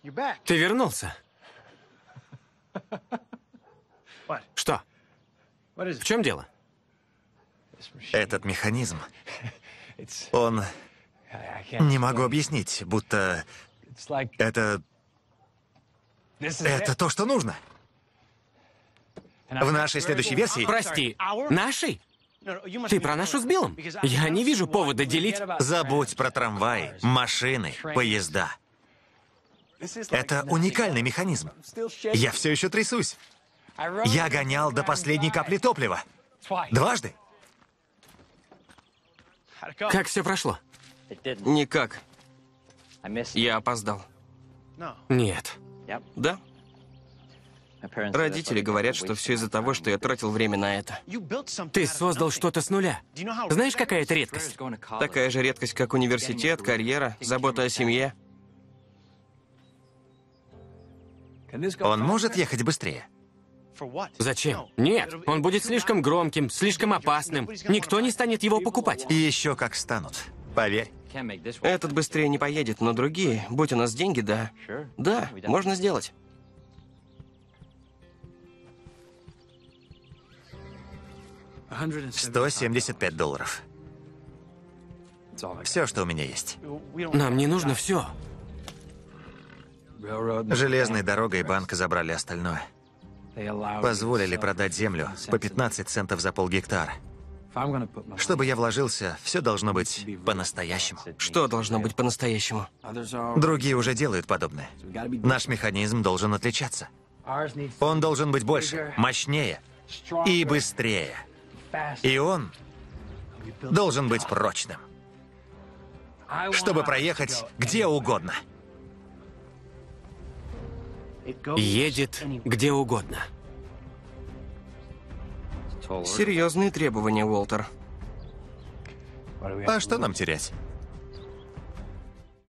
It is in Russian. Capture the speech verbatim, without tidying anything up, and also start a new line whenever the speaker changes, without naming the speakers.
Ты вернулся. Что? В чем дело?
Этот механизм, он... Не могу объяснить, будто это... Это то, что нужно. В нашей следующей версии...
Прости, нашей? Ты про нашу с Биллом? Я не вижу повода делить...
Забудь про трамваи, машины, поезда. Это уникальный механизм. Я все еще трясусь. Я гонял до последней капли топлива. Дважды.
Как все прошло?
Никак. Я опоздал.
Нет.
Да? Родители говорят, что все из-за того, что я тратил время на это.
Ты создал что-то с нуля. Знаешь, какая это редкость?
Такая же редкость, как университет, карьера, забота о семье.
Он может ехать быстрее?
Зачем? Нет, он будет слишком громким, слишком опасным. Никто не станет его покупать.
И еще как станут. Поверь.
Этот быстрее не поедет, но другие, будь у нас деньги, да. Да, можно сделать.
сто семьдесят пять долларов. Все, что у меня есть.
Нам не нужно все.
Железной дорогой банк забрали остальное. Позволили продать землю по пятнадцать центов за полгектара. Чтобы я вложился, все должно быть по-настоящему.
Что должно быть по-настоящему?
Другие уже делают подобное. Наш механизм должен отличаться. Он должен быть больше, мощнее и быстрее. И он должен быть прочным, чтобы проехать где угодно.
Едет где угодно.
Серьезные требования, Уолтер.
А что нам терять?